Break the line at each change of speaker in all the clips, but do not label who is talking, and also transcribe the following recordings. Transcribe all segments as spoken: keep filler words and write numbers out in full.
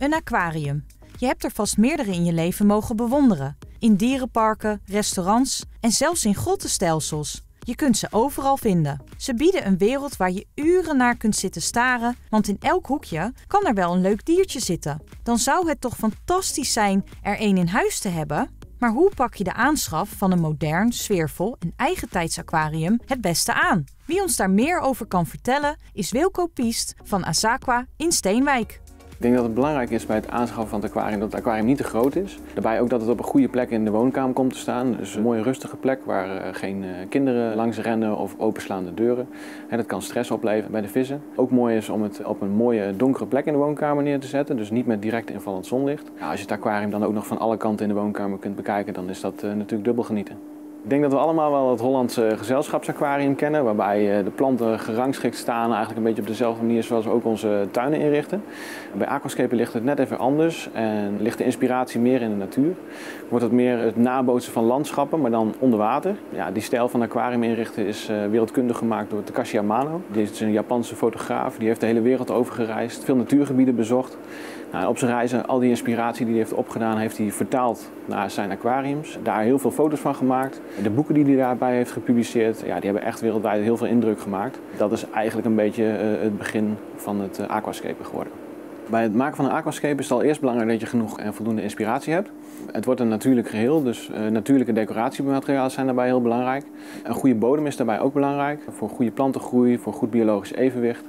Een aquarium. Je hebt er vast meerdere in je leven mogen bewonderen. In dierenparken, restaurants en zelfs in grottenstelsels. Je kunt ze overal vinden. Ze bieden een wereld waar je uren naar kunt zitten staren, want in elk hoekje kan er wel een leuk diertje zitten. Dan zou het toch fantastisch zijn er één in huis te hebben? Maar hoe pak je de aanschaf van een modern, sfeervol en eigentijds aquarium het beste aan? Wie ons daar meer over kan vertellen is Wilco Piest van Asaqua in Steenwijk.
Ik denk dat het belangrijk is bij het aanschaffen van het aquarium dat het aquarium niet te groot is. Daarbij ook dat het op een goede plek in de woonkamer komt te staan. Dus een mooie rustige plek waar uh, geen uh, kinderen langs rennen of openslaande deuren. En dat kan stress opleveren bij de vissen. Ook mooi is om het op een mooie donkere plek in de woonkamer neer te zetten. Dus niet met direct invallend zonlicht. Ja, als je het aquarium dan ook nog van alle kanten in de woonkamer kunt bekijken, dan is dat uh, natuurlijk dubbel genieten. Ik denk dat we allemaal wel het Hollandse gezelschapsaquarium kennen, waarbij de planten gerangschikt staan, eigenlijk een beetje op dezelfde manier zoals we ook onze tuinen inrichten. Bij Aquascape ligt het net even anders en ligt de inspiratie meer in de natuur. Wordt het meer het nabootsen van landschappen, maar dan onder water. Ja, die stijl van aquarium inrichten is wereldkundig gemaakt door Takashi Amano. Die is een Japanse fotograaf, die heeft de hele wereld over gereisd, veel natuurgebieden bezocht. Nou, op zijn reizen, al die inspiratie die hij heeft opgedaan, heeft hij vertaald naar zijn aquariums. Daar heel veel foto's van gemaakt. De boeken die hij daarbij heeft gepubliceerd, ja, die hebben echt wereldwijd heel veel indruk gemaakt. Dat is eigenlijk een beetje uh, het begin van het uh, aquascapen geworden. Bij het maken van een aquascape is het al eerst belangrijk dat je genoeg en voldoende inspiratie hebt. Het wordt een natuurlijk geheel, dus uh, natuurlijke decoratiematerialen zijn daarbij heel belangrijk. Een goede bodem is daarbij ook belangrijk, voor goede plantengroei, voor goed biologisch evenwicht.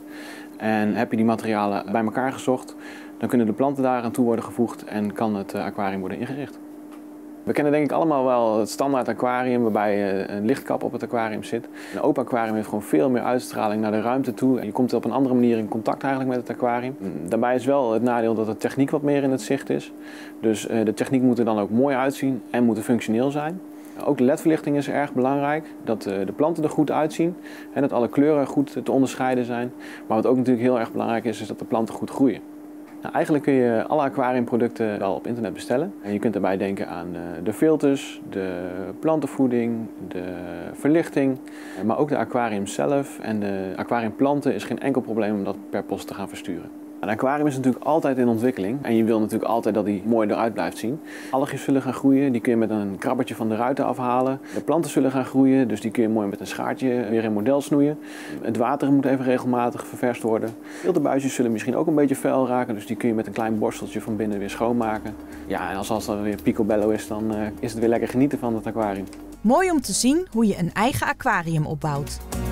En heb je die materialen bij elkaar gezocht, dan kunnen de planten daar aan toe worden gevoegd en kan het uh, aquarium worden ingericht. We kennen denk ik allemaal wel het standaard aquarium waarbij een lichtkap op het aquarium zit. Een open aquarium heeft gewoon veel meer uitstraling naar de ruimte toe. Je komt op een andere manier in contact eigenlijk met het aquarium. Daarbij is wel het nadeel dat de techniek wat meer in het zicht is. Dus de techniek moet er dan ook mooi uitzien en moet functioneel zijn. Ook de ledverlichting is erg belangrijk, dat de planten er goed uitzien en dat alle kleuren goed te onderscheiden zijn. Maar wat ook natuurlijk heel erg belangrijk is, is dat de planten goed groeien. Nou, eigenlijk kun je alle aquariumproducten wel op internet bestellen. En je kunt daarbij denken aan de filters, de plantenvoeding, de verlichting, maar ook de aquarium zelf en de aquariumplanten is geen enkel probleem om dat per post te gaan versturen. Een aquarium is natuurlijk altijd in ontwikkeling en je wil natuurlijk altijd dat die mooi eruit blijft zien. Algjes zullen gaan groeien, die kun je met een krabbertje van de ruiten afhalen. De planten zullen gaan groeien, dus die kun je mooi met een schaartje weer in model snoeien. Het water moet even regelmatig ververst worden. Filterbuisjes zullen misschien ook een beetje vuil raken, dus die kun je met een klein borsteltje van binnen weer schoonmaken. Ja, en als, als dat weer picobello is, dan uh, is het weer lekker genieten van het aquarium.
Mooi om te zien hoe je een eigen aquarium opbouwt.